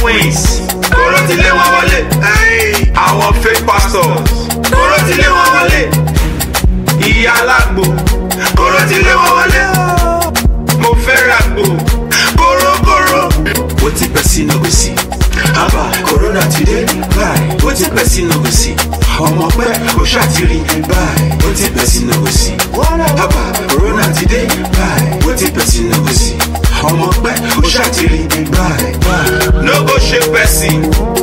twins. Kóró ti lé wọn wọlé. Àwọn fake pastors. Kóró ti lé wọn wọlé. Ìyá alágbo. Kóró ti lé wọn wọlé. Mo fẹ́ ràgbò. Kóró. Wetin person no go see. Aba corona today, bye. Wetin person no go see. Ọmọ pẹ́ o ṣàtìrí, bye. Wetin person no go see. Aba corona today, bye. Wetin person no go see. Ọmọ pẹ́ o ṣàtìrí, bye. No go shake person.